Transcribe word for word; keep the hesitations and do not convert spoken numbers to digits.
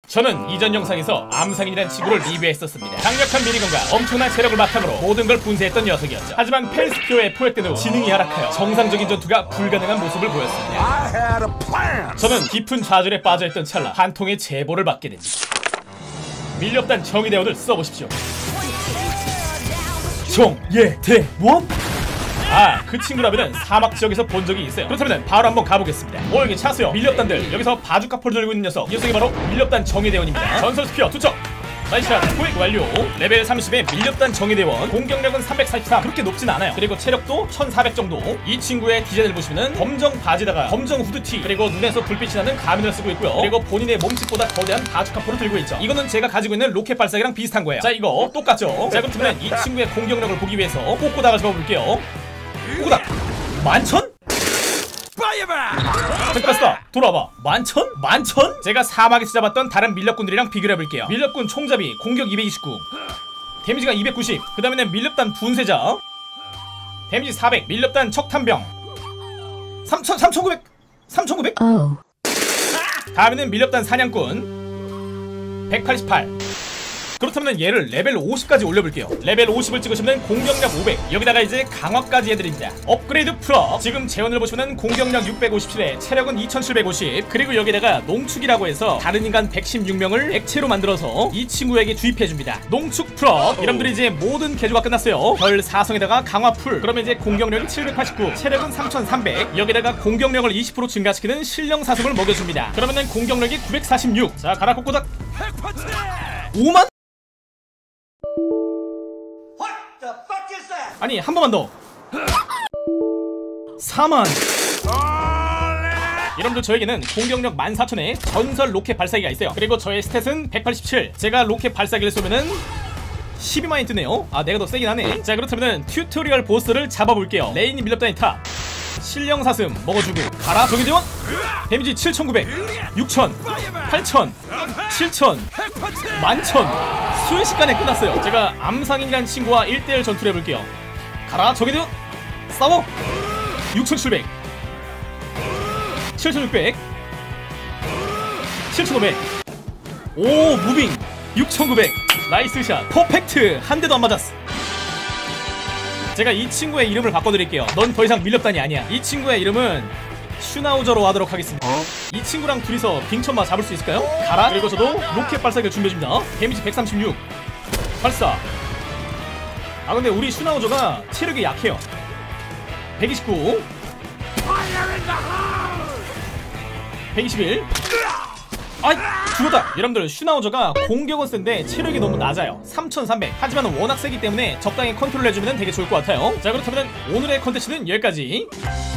저는 이전 영상에서 암상인이란 친구를 리뷰했었습니다. 강력한 미니건과 엄청난 체력을 바탕으로 모든 걸 분쇄했던 녀석이었죠. 하지만 펠스피어에 포획된 후 지능이 하락하여 정상적인 전투가 불가능한 모습을 보였습니다. 저는 깊은 좌절에 빠져있던 찰나 한 통의 제보를 받게 됩니다. 밀렵단 정의대원을 써보십시오. 정예대원? 아, 그 친구라면은 사막 지역에서 본 적이 있어요. 그렇다면 바로 한번 가보겠습니다. 오, 여기 차세요. 밀렵단들. 여기서 바주카포를 들고 있는 녀석. 이 녀석이 바로 밀렵단 정예대원입니다. 전설 스피어 투척. 나이스샷 포획 완료. 레벨 삼십의 밀렵단 정예대원. 공격력은 삼백사십삼. 그렇게 높진 않아요. 그리고 체력도 천사백 정도. 이 친구의 디자인을 보시면은 검정 바지다가 검정 후드티, 그리고 눈에서 불빛이 나는 가면을 쓰고 있고요. 그리고 본인의 몸집보다 거대한 바주카포를 들고 있죠. 이거는 제가 가지고 있는 로켓 발사기랑 비슷한 거예요. 자, 이거 똑같죠? 자, 그렇다면 이 친구의 공격력을 보기 위해서 꼬꼬닥을 잡아볼게요. 꼬꼬닥 만천? 잠깐만 돌아와봐. 만천? 만천? 제가 사막에서 잡았던 다른 밀렵꾼들이랑 비교를 해볼게요. 밀렵꾼 총잡이 공격 이백이십구, 데미지가 이백구십. 그 다음에는 밀렵단 분쇄자 데미지 사백, 밀렵단 척탄병 삼천, 삼천구백, 삼천구백? oh. 다음에는 밀렵단 사냥꾼 백팔십팔. 그렇다면 얘를 레벨 오십까지 올려볼게요. 레벨 오십을 찍으시면 공격력 오백, 여기다가 이제 강화까지 해드립니다. 업그레이드 풀업. 지금 재원을 보시면 공격력 육백오십칠에 체력은 이천칠백오십, 그리고 여기다가 농축이라고 해서 다른 인간 백십육 명을 액체로 만들어서 이 친구에게 주입해줍니다. 농축 풀업. 여러분들이 이제 모든 개조가 끝났어요. 별 사성에다가 강화 풀. 그러면 이제 공격력이 칠백팔십구, 체력은 삼천삼백, 여기다가 공격력을 이십 퍼센트 증가시키는 신령 사슴을 먹여줍니다. 그러면은 공격력이 구백사십육. 자, 가라 꼬꼬닥. 오만? 아니, 한 번만 더. 사만. 여러분들, 저에게는 공격력 만 사천에 전설 로켓 발사기가 있어요. 그리고 저의 스탯은 백팔십칠. 제가 로켓 발사기를 쏘면은 십이만이 뜨네요. 아, 내가 더 세긴 하네. 자, 그렇다면 튜토리얼 보스를 잡아볼게요. 레인이 밀렵단의 탑. 신령 사슴 먹어주고 가라 정의대원. 데미지 칠천구백, 육천, 팔천, 칠천, 만천. 순식간에 끝났어요. 제가 암상인이라는 친구와 일 대 일 전투를 해볼게요. 가라 정의대원. 싸워. 육천칠백, 칠천육백, 칠천오백. 오, 무빙. 육천구백. 나이스 샷. 퍼펙트. 한 대도 안 맞았어. 제가 이 친구의 이름을 바꿔드릴게요. 넌 더 이상 밀렵단이 아니야. 이 친구의 이름은 슈나우저로 하도록 하겠습니다. 어? 이 친구랑 둘이서 빙천마 잡을 수 있을까요? 가라. 그리고 저도 로켓 발사기를 준비해줍니다. 데미지 백삼십육. 발사. 아, 근데 우리 슈나우저가 체력이 약해요. 백이십구, 백이십일. 아이, 죽었다. 여러분들, 슈나우저가 공격은 센데 체력이 너무 낮아요. 삼천삼백. 하지만 워낙 세기 때문에 적당히 컨트롤 해주면 되게 좋을 것 같아요. 자, 그렇다면 오늘의 컨텐츠는 여기까지.